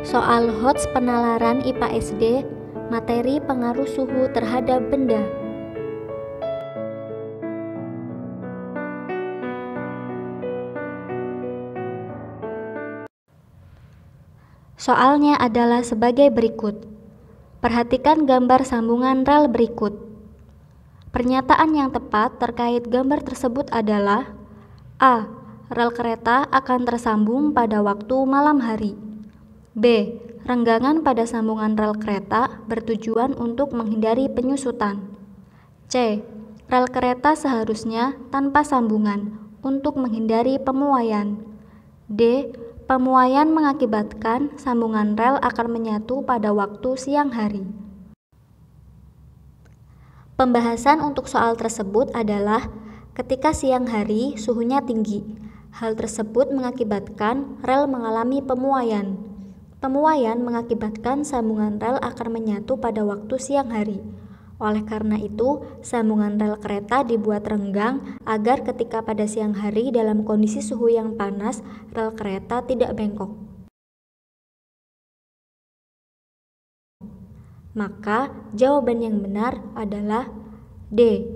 Soal HOTS penalaran IPA SD, materi pengaruh suhu terhadap benda. Soalnya adalah sebagai berikut. Perhatikan gambar sambungan rel berikut. Pernyataan yang tepat terkait gambar tersebut adalah A. Rel kereta akan tersambung pada waktu malam hari. B. Renggangan pada sambungan rel kereta bertujuan untuk menghindari penyusutan. C. Rel kereta seharusnya tanpa sambungan untuk menghindari pemuaian. D. Pemuaian mengakibatkan sambungan rel akan menyatu pada waktu siang hari. Pembahasan untuk soal tersebut adalah ketika siang hari suhunya tinggi. Hal tersebut mengakibatkan rel mengalami pemuaian. Pemuaian mengakibatkan sambungan rel akan menyatu pada waktu siang hari. Oleh karena itu, sambungan rel kereta dibuat renggang agar ketika pada siang hari dalam kondisi suhu yang panas, rel kereta tidak bengkok. Maka, jawaban yang benar adalah D.